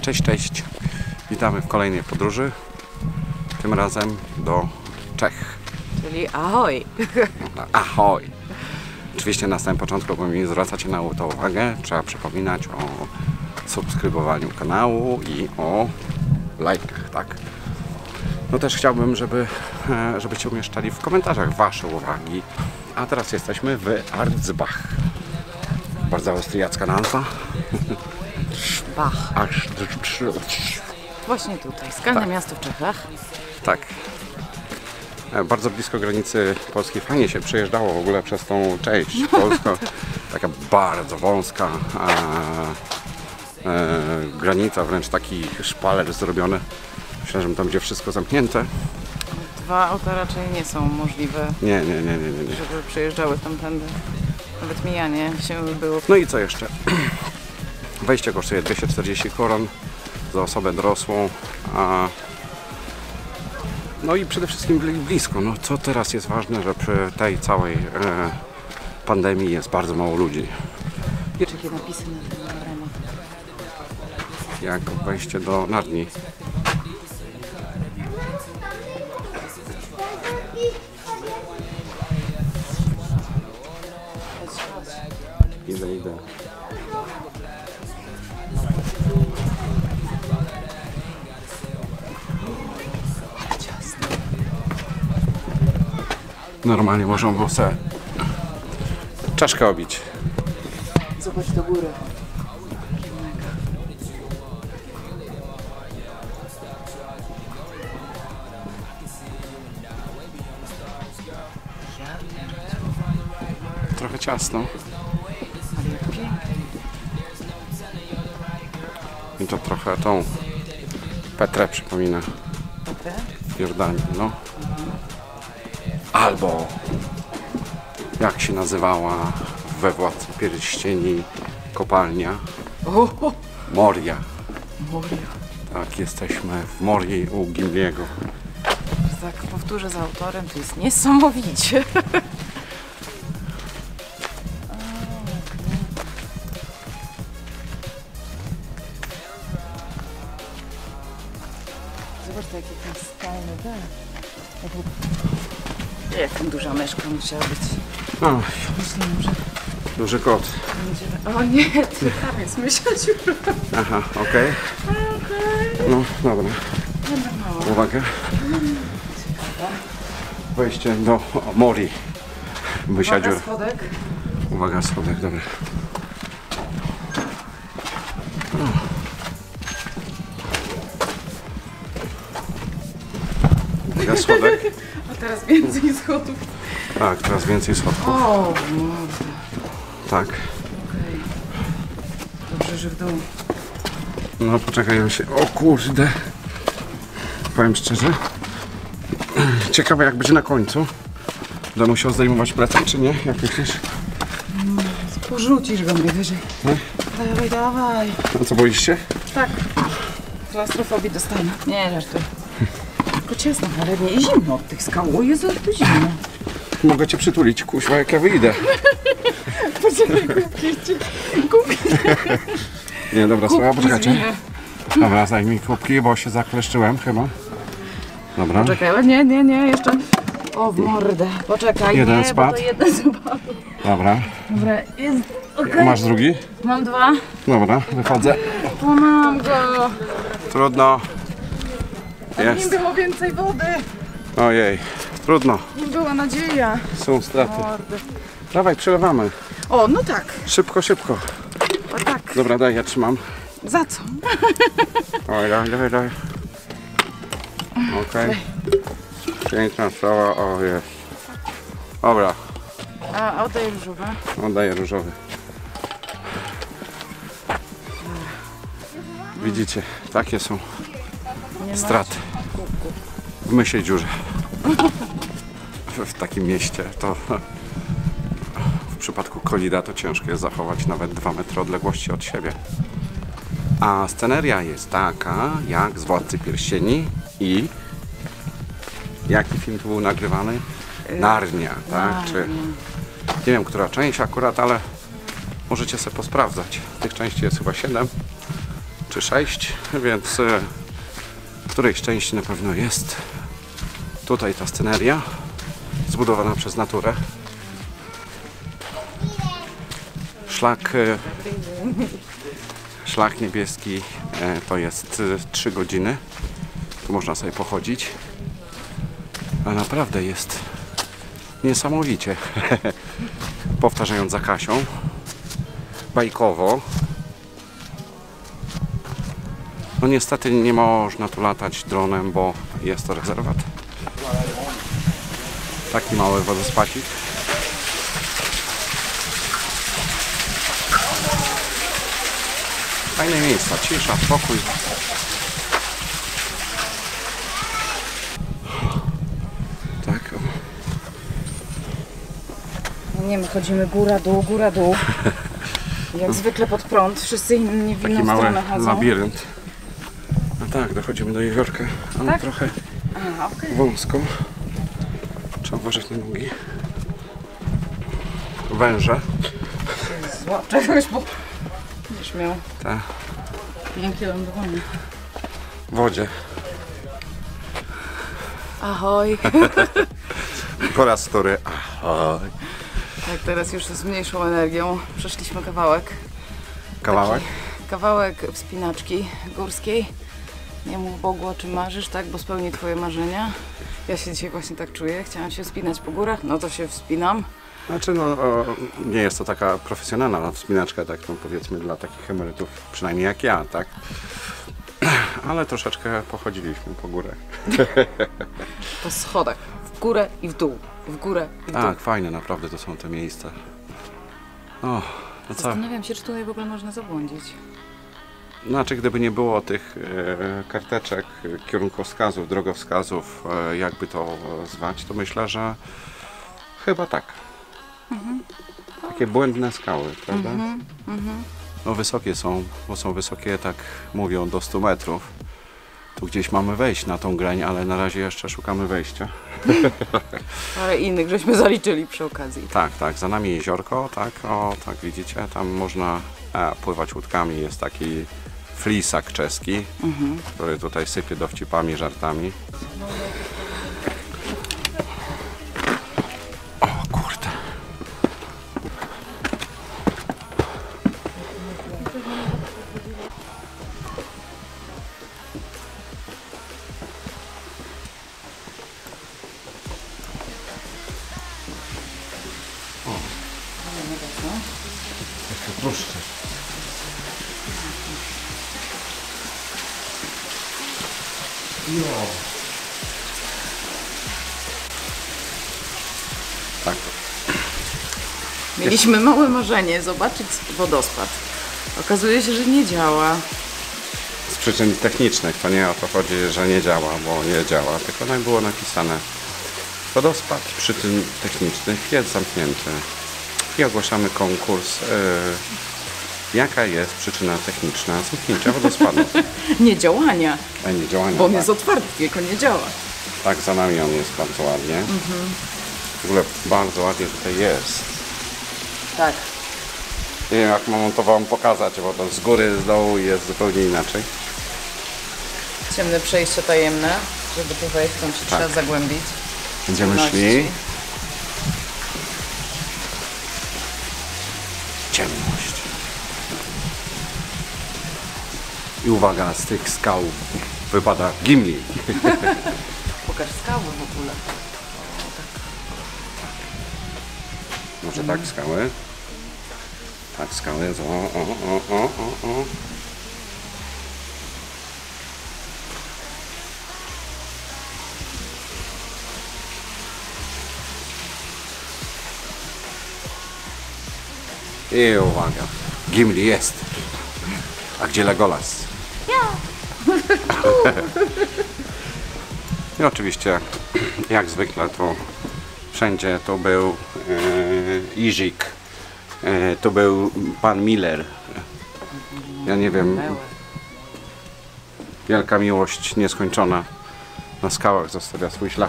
Cześć, cześć. Witamy w kolejnej podróży. Tym razem do Czech. Czyli ahoj. Ahoj. Oczywiście na samym początku, bo mi zwracacie na to uwagę, trzeba przypominać o subskrybowaniu kanału i o lajkach, tak? No też chciałbym, żebyście umieszczali w komentarzach wasze uwagi. A teraz jesteśmy w Arzbach. Bardzo austriacka nazwa. Szbach. Właśnie tutaj, skalne miasto w Czechach. Tak. Bardzo blisko granicy polskiej. Fajnie się przejeżdżało w ogóle przez tą część polską. Taka bardzo wąska granica, wręcz taki szpaler zrobiony. Myślę, że tam będzie wszystko zamknięte. Dwa auta raczej nie są możliwe, Nie. żeby przejeżdżały tamtędy. Nawet mijanie się było. No i co jeszcze? Wejście kosztuje 240 koron za osobę dorosłą. No i przede wszystkim blisko. No co teraz jest ważne, że przy tej całej pandemii jest bardzo mało ludzi. Jakie napisy na tym ramach. Jak wejście do Narni. Idę. Normalnie można było sobie czaszkę obić. Zobacz do góry. Trochę ciasno. Ale jak pięknie. I to trochę tą Petrę przypomina. Petrę? W Jordanii, no. Albo jak się nazywała we Władcy Pierścieni kopalnia? Moria. Moria. Tak, jesteśmy w Morii u Gimliego. Tak powtórzę za autorem, to jest niesamowicie. Zobacz, jaki ten skalny dach. Jak tam duża myszka musiała być. Oj, Myślałam, że duży kot. będzie... O nie, ty tam jest mysia dziura. Aha, okej. No, dobra. Dobra, mała. Uwaga. Wejście do Morii. Mysia Uwaga, dziura. schodek. Uwaga, schodek, dobra. Uwaga, schodek. A teraz więcej schodów. Tak, teraz więcej schodków. O, morda. Tak. Okej. Dobrze, że w dół. No poczekaj, ja się... O kurde. Powiem szczerze. Ciekawe jak będzie na końcu. Będę musiał zdejmować plecak, czy nie? Jak myślisz? Porzucisz go najwyżej. Nie? Dawaj. A co, boisz się? Tak. Klaustrofobii dostanę. Nie, żartuję. Tylko ciasno, ale nie zimno od tych skał. O Jezu, jak to zimno. Mogę cię przytulić, kuźwa, jak ja wyjdę. Poczekaj, kubki. Nie, dobra, słuchaj, poczekajcie. Zwinie. Dobra, zdejmij kubki, bo się zakleszczyłem chyba. Dobra. Poczekaj, nie, jeszcze. O, w mordę. Poczekaj, Jeden nie, spadł. bo to jeden spadł. Dobra. Dobra, jest okej. Masz drugi? Mam dwa. Dobra, wychodzę. O, mam go. Trudno. Nim Jest. było więcej wody. Ojej, trudno. Nim była nadzieja. Są straty. Mordy. Dawaj, przelewamy. O, no tak. Szybko, szybko. O tak. Dobra, daj, ja trzymam. Za co? Oj, daj. Okej. Piękna sprawa, o jest. Dobra, A oddaj różowe. oddaję różowy. Widzicie, takie są Nie straty w mysiej dziurze. W takim mieście to w przypadku kolida to ciężko jest zachować nawet 2 metry odległości od siebie. A sceneria jest taka jak z Władcy Pierścieni i jaki film tu był nagrywany? Narnia, tak? Czy nie wiem, która część akurat, ale możecie sobie posprawdzać. Tych części jest chyba 7 czy 6, więc którejś części na pewno jest. Tutaj ta sceneria zbudowana przez naturę. Szlak niebieski to jest 3 godziny. Tu można sobie pochodzić. A naprawdę jest niesamowicie. Powtarzając za Kasią, bajkowo. No niestety nie można tu latać dronem, bo jest to rezerwat. Taki mały wodospadzik. Fajne miejsca, cisza, spokój. Tak. No nie, my chodzimy góra, dół. Jak zwykle pod prąd, wszyscy inni w Taki inną mały stronę chodzą. labirynt. No tak, dochodzimy do jeziorka, ale Tak? trochę A, okej. wąsko. Trzeba uważać na nogi. Węże. Złap czegoś, bo będziesz miał Te pięknie lądowanie. w wodzie. Ahoj. Po raz wtóry. Ahoj. Tak, teraz już z mniejszą energią przeszliśmy kawałek. Kawałek? Kawałek wspinaczki górskiej. Nie mów Bogu, o czym marzysz, tak? Bo spełni twoje marzenia. Ja się dzisiaj właśnie tak czuję. Chciałam się wspinać po górach, no to się wspinam. Znaczy no, nie jest to taka profesjonalna wspinaczka, tak no, powiedzmy dla takich emerytów, przynajmniej jak ja, tak? Ale troszeczkę pochodziliśmy po górach. Po schodach. W górę i w dół. W górę i w dół. Tak, fajne naprawdę to są te miejsca. O, no co? Zastanawiam się, czy tutaj w ogóle można zabłądzić. Znaczy, gdyby nie było tych karteczek, kierunkowskazów, drogowskazów, jakby to zwać, to myślę, że chyba tak. Takie błędne skały, prawda? No wysokie są, bo są wysokie, tak mówią, do 100 metrów. Tu gdzieś mamy wejść na tą grań, ale na razie jeszcze szukamy wejścia. Ale innych żeśmy zaliczyli przy okazji. Tak, tak, za nami jeziorko, tak, o, tak widzicie, tam można pływać łódkami, jest taki flisak czeski, który tutaj sypie dowcipami, żartami. O kurde. Jeszcze tłuszcze. Tak. Mieliśmy małe marzenie zobaczyć wodospad. Okazuje się, że nie działa. Z przyczyn technicznych, to nie o to chodzi, że nie działa, bo nie działa, tylko tak było napisane. Wodospad z przyczyn technicznych jest zamknięty. I ogłaszamy konkurs. Jaka jest przyczyna techniczna zamknięcia wodospadu? Niedziałania, A nie działania. bo on tak. jest otwarty, tylko nie działa. Tak, za nami on jest bardzo ładnie. W ogóle bardzo ładnie tutaj jest. Tak. Nie wiem, jak mam to wam pokazać, bo to z góry, z dołu jest zupełnie inaczej. Ciemne przejście tajemne, żeby tu wejść, tam się trzeba zagłębić. Będziemy Ciemności. szli. Ciemność. I uwaga, z tych skał wypada Gimli. Pokaż skały w ogóle. Może tak, skały. Tak, skały. O. I uwaga, Gimli jest. A gdzie Legolas? I oczywiście, jak zwykle, to wszędzie to był Izik. To był pan Miller. Ja nie wiem, wielka miłość nieskończona na skałach zostawia swój ślad.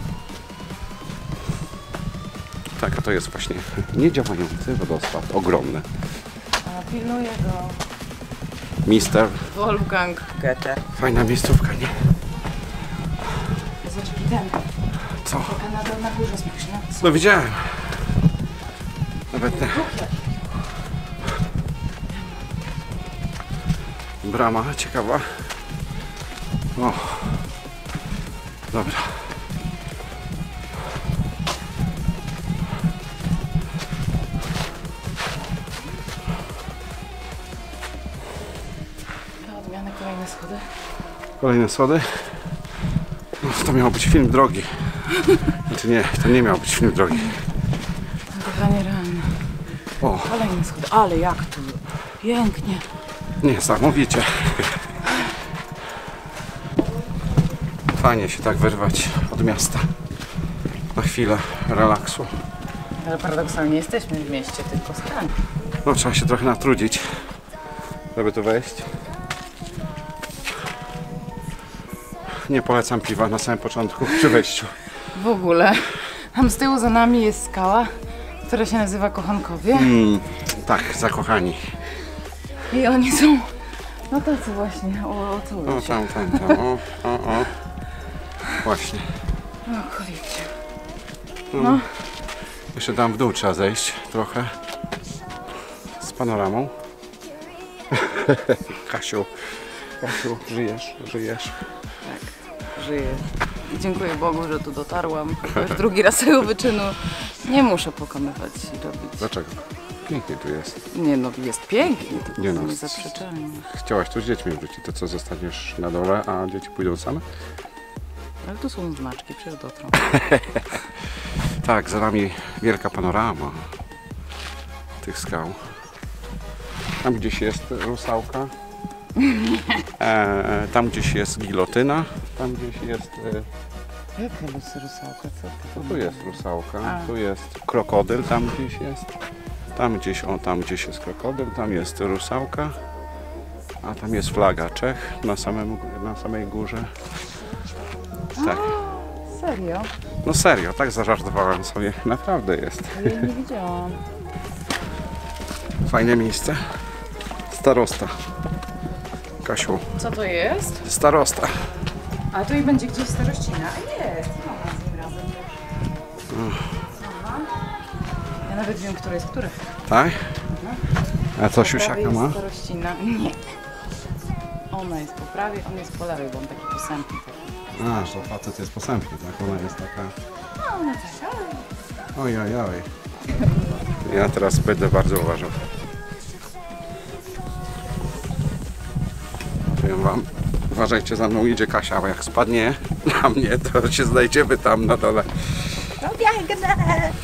Tak, a to jest właśnie niedziałający wodospad, ogromny. A pilnuję go. Mister. Wolfgang Goethe. Fajna miejscówka, nie? Zobacz, jaki ten. Co? Taka na górze spójrz, nie? No widziałem. Nawet nie. Brama ciekawa. O. Dobra. Na odmianę kolejne schody. Kolejne schody. No, to miał być film drogi. Znaczy nie, to nie miał być film drogi. Kochanie realne. O, Kolejne schody. Ale jak tu pięknie. niesamowicie. Fajnie się tak wyrwać od miasta. Na chwilę relaksu. Ale paradoksalnie jesteśmy w mieście, tylko skrań. No trzeba się trochę natrudzić, żeby tu wejść. Nie polecam piwa na samym początku, przy wejściu. W ogóle. Tam z tyłu za nami jest skała, która się nazywa Kochankowie. Tak, zakochani. I oni są, no tacy właśnie, o O, się. tam. O. Właśnie. O, kobiecie. Jeszcze tam w dół trzeba zejść trochę. Z panoramą. Kasiu, żyjesz. Tak, żyję. I dziękuję Bogu, że tu dotarłam. Już drugi raz tego wyczynu nie muszę pokonywać i robić. Dlaczego? Pięknie tu jest. Nie no, jest pięknie, to Nie no. niezaprzeczalnie. Chciałaś tu z dziećmi wrócić, to co, zostaniesz na dole, a dzieci pójdą same? Ale tu są znaczki, przecież dotrą. Tak, za nami wielka panorama tych skał. Tam gdzieś jest rusałka. Tam gdzieś jest gilotyna. Tam gdzieś jest... Jaka rusałka, co ty? Tu jest rusałka. A. Tu jest krokodyl, tam gdzieś jest. Tam gdzieś jest krokodyl, tam jest rusałka. A tam jest flaga Czech na samej górze. Tak. Serio? No serio, tak zażartowałem sobie. Naprawdę jest. Ja nie widziałam. Fajne miejsce. Starosta. Kasiu, Co to jest? starosta. A tu i będzie gdzieś starościna. Jest, no z nim razem już. Aha. Ja nawet wiem, które jest które. Tak? A co Po siusiaka prawej ma? jest starościna. Nie. Ona jest po prawej, on jest po lewej, bo on taki posępny. A, że facet jest posępny, tak? Ona jest taka... No, ona taka. Oj. Ja teraz będę bardzo uważał. Powiem wam, uważajcie, za mną idzie Kasia, bo jak spadnie na mnie, to się znajdziemy tam na dole. No biegnę!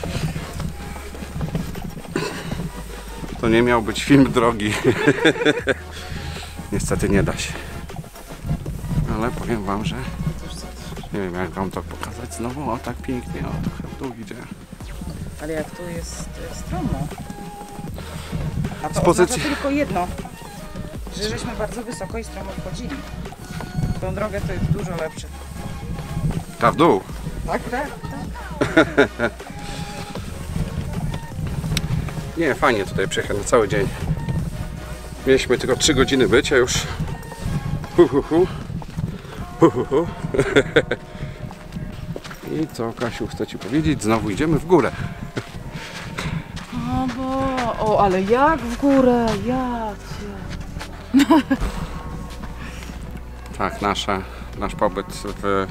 To nie miał być film drogi. Niestety nie da się. Ale powiem wam, że nie wiem jak wam to pokazać znowu, o tak pięknie, o trochę w dół idzie. Ale jak tu jest stromo. A to Z pozycji- oznacza tylko jedno, że żeśmy bardzo wysoko i stromo wchodzili. Tą drogę to jest dużo lepsze. Ta w dół. Tak. Nie, fajnie tutaj przyjechać na cały dzień. Mieliśmy tylko 3 godziny być, a już I co, Kasiu, chcę ci powiedzieć? Znowu idziemy w górę. O, ale jak w górę, ja cię. Tak, nasz pobyt w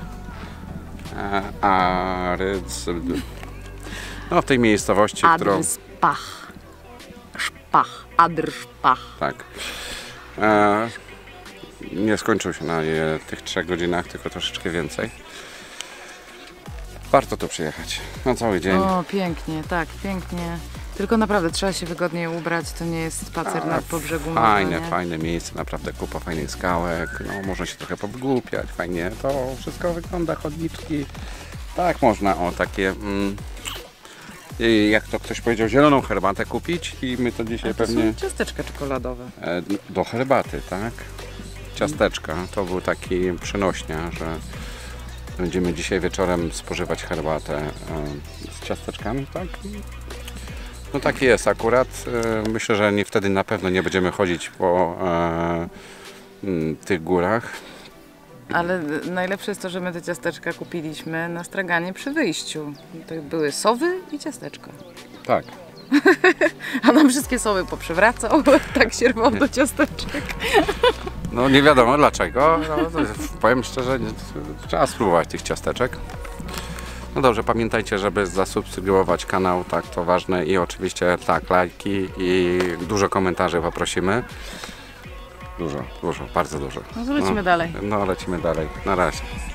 no w tej miejscowości, którą... Adrspach. Szpach. Adrspach. Tak. Nie skończył się na tych 3 godzinach, tylko troszeczkę więcej. Warto tu przyjechać na cały dzień. O, pięknie, tak, pięknie. Tylko naprawdę trzeba się wygodnie ubrać, to nie jest spacer po brzegu morza, nie? Fajne miejsce, naprawdę kupa fajnych skałek, no można się trochę powgłupiać, fajnie to wszystko wygląda, chodniczki. Tak, można o takie, jak to ktoś powiedział, zieloną herbatę kupić i my to dzisiaj To pewnie są ciasteczka czekoladowe. do herbaty, tak? Ciasteczka, to był taki przenośnia, że będziemy dzisiaj wieczorem spożywać herbatę z ciasteczkami, tak? No taki jest akurat. Myślę, że wtedy na pewno nie będziemy chodzić po tych górach. Ale najlepsze jest to, że my te ciasteczka kupiliśmy na straganie przy wyjściu. To były sowy i ciasteczka. Tak. A nam wszystkie sowy poprzewracał, tak się rwał do ciasteczek. No nie wiadomo dlaczego. No, powiem szczerze, trzeba spróbować tych ciasteczek. No dobrze, pamiętajcie, żeby zasubskrybować kanał, tak, to ważne i oczywiście tak, lajki i dużo komentarzy poprosimy. Dużo, bardzo dużo. No to lecimy dalej. No lecimy dalej. Na razie.